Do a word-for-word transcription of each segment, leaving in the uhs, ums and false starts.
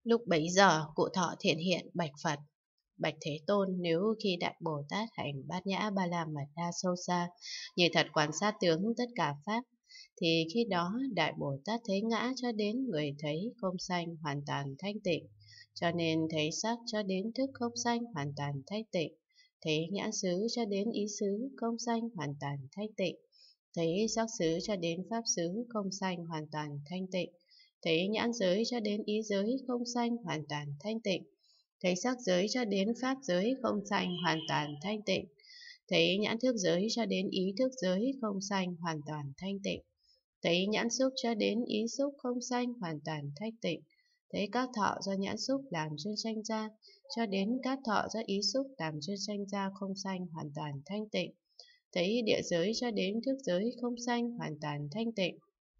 Lúc bấy giờ, cụ Thọ Thiện Hiện bạch Phật: Bạch Thế Tôn, nếu khi Đại Bồ Tát hành Bát Nhã Ba La Mật Đa sâu xa, như thật quan sát tướng tất cả pháp, thì khi đó Đại Bồ Tát thấy ngã cho đến người thấy không sanh hoàn toàn thanh tịnh, cho nên thấy sắc cho đến thức không sanh hoàn toàn thanh tịnh, thấy nhãn xứ cho đến ý xứ không sanh hoàn toàn thanh tịnh, thấy sắc xứ cho đến pháp xứ không sanh hoàn toàn thanh tịnh, thấy nhãn giới cho đến ý giới không sanh hoàn toàn thanh tịnh, thấy sắc giới cho đến pháp giới không sanh hoàn toàn thanh tịnh, thấy nhãn thức giới cho đến ý thức giới không sanh hoàn toàn thanh tịnh, thấy nhãn xúc cho đến ý xúc không sanh hoàn toàn thanh tịnh, thấy các thọ do nhãn xúc làm duyên sanh ra cho đến các thọ do ý xúc làm duyên sanh ra không sanh hoàn toàn thanh tịnh, thấy địa giới cho đến thức giới không sanh hoàn toàn thanh tịnh,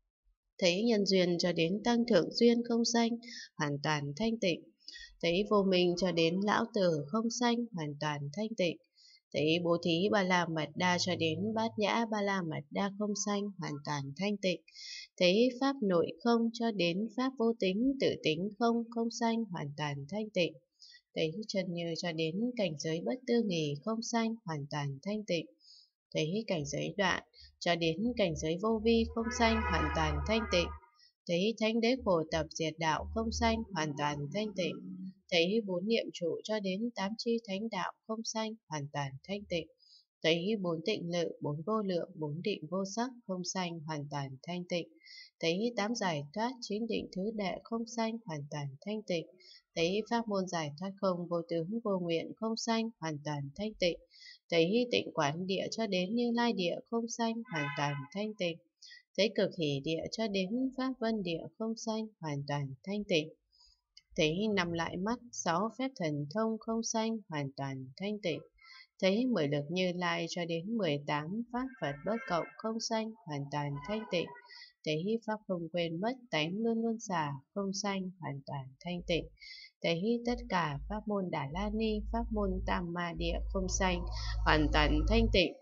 thấy nhân duyên cho đến tăng thượng duyên không sanh hoàn toàn thanh tịnh, thấy vô minh cho đến lão tử không sanh hoàn toàn thanh tịnh, thấy bố thí ba la mật đa cho đến bát nhã ba la mật đa không sanh hoàn toàn thanh tịnh, thấy pháp nội không cho đến pháp vô tính tự tính không không sanh hoàn toàn thanh tịnh, thấy chân như cho đến cảnh giới bất tư nghì không sanh hoàn toàn thanh tịnh, thấy cảnh giới đoạn cho đến cảnh giới vô vi không sanh hoàn toàn thanh tịnh, thấy thánh đế khổ tập diệt đạo không sanh hoàn toàn thanh tịnh, thấy bốn niệm trụ cho đến tám chi thánh đạo không sanh hoàn toàn thanh tịnh, thấy bốn tịnh lự, bốn vô lượng, bốn định vô sắc không sanh hoàn toàn thanh tịnh, thấy tám giải thoát chín định thứ đệ không sanh hoàn toàn thanh tịnh, thấy pháp môn giải thoát không vô tướng vô nguyện không sanh hoàn toàn thanh tịnh, thấy tịnh quán địa cho đến Như Lai địa không sanh hoàn toàn thanh tịnh, thấy cực hỷ địa cho đến pháp vân địa không sanh hoàn toàn thanh tịnh, thấy năm lại mắt, sáu phép thần thông không sanh hoàn toàn thanh tịnh, thấy mười lực Như Lai cho đến mười tám pháp Phật bất cộng không sanh hoàn toàn thanh tịnh, thấy pháp không quên mất tánh luôn luôn xả không sanh hoàn toàn thanh tịnh, thấy tất cả pháp môn Đà La Ni, pháp môn Tam Ma Địa không sanh hoàn toàn thanh tịnh,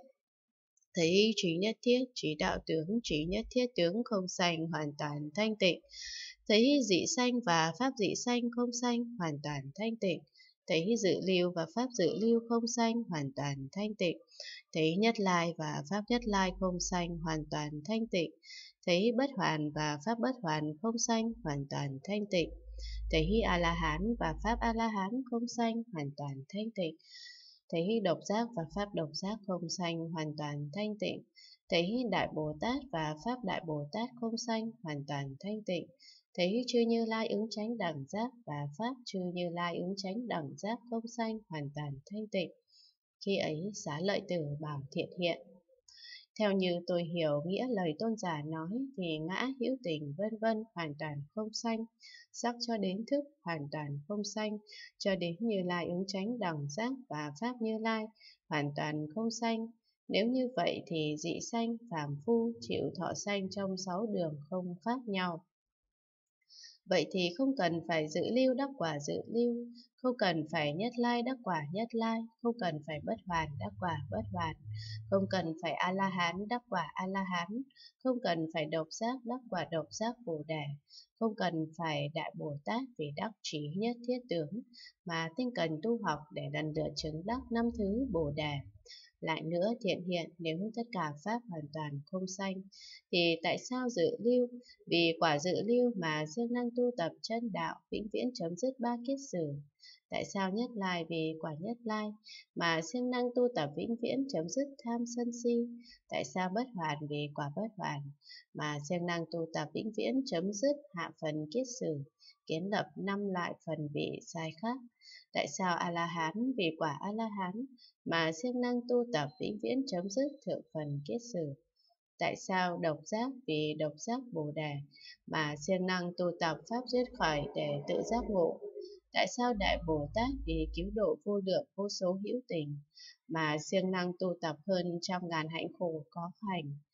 thấy trí nhất thiết, trí đạo tướng, trí nhất thiết tướng không sanh hoàn toàn thanh tịnh, thấy dị sanh và pháp dị sanh không sanh hoàn toàn thanh tịnh, thấy dự lưu và pháp dự lưu không sanh hoàn toàn thanh tịnh, thấy nhất lai và pháp nhất lai không sanh hoàn toàn thanh tịnh, thấy bất hoàn và pháp bất hoàn không sanh hoàn toàn thanh tịnh, thấy a la hán và pháp a la hán không sanh hoàn toàn thanh tịnh, thấy độc giác và pháp độc giác không sanh hoàn toàn thanh tịnh, thấy đại Bồ Tát và pháp đại Bồ Tát không sanh hoàn toàn thanh tịnh, thấy chư Như Lai ứng chánh đẳng giác và pháp chư Như Lai ứng chánh đẳng giác không sanh hoàn toàn thanh tịnh. Khi ấy Xá Lợi Tử bảo Thiện Hiện: Theo như tôi hiểu nghĩa lời tôn giả nói thì ngã hữu tình vân vân hoàn toàn không sanh, sắc cho đến thức hoàn toàn không sanh, cho đến Như Lai ứng chánh đẳng giác và pháp Như Lai hoàn toàn không sanh. Nếu như vậy thì dị sanh, phàm phu chịu thọ sanh trong sáu đường không khác nhau. Vậy thì không cần phải dự lưu đắc quả dự lưu, không cần phải nhất lai đắc quả nhất lai, không cần phải bất hoàn đắc quả bất hoàn, không cần phải A-la-hán đắc quả A-la-hán, không cần phải độc giác đắc quả độc giác Bồ Đề, không cần phải Đại Bồ Tát vì đắc trí nhất thiết tướng, mà tinh cần tu học để lần lượt chứng đắc năm thứ Bồ Đề. Lại nữa, Thiện Hiện, nếu tất cả pháp hoàn toàn không sanh, thì tại sao dự lưu? Vì quả dự lưu mà siêng năng tu tập chân đạo vĩnh viễn chấm dứt ba kiết sử. Tại sao nhất lai? Vì quả nhất lai mà siêng năng tu tập vĩnh viễn chấm dứt tham sân si. Tại sao bất hoàn? Vì quả bất hoàn mà siêng năng tu tập vĩnh viễn chấm dứt hạ phần kiết sử, kiến lập năm lại phần vị sai khác. Tại sao A-la-hán? Vì quả A-la-hán mà siêng năng tu tập vĩnh viễn chấm dứt thượng phần kiết sử. Tại sao độc giác? Vì độc giác Bồ Đề mà siêng năng tu tập pháp duyên khởi để tự giác ngộ. Tại sao Đại Bồ Tát? Vì cứu độ vô lượng vô số hữu tình mà siêng năng tu tập hơn trăm ngàn hạnh khổ có hành.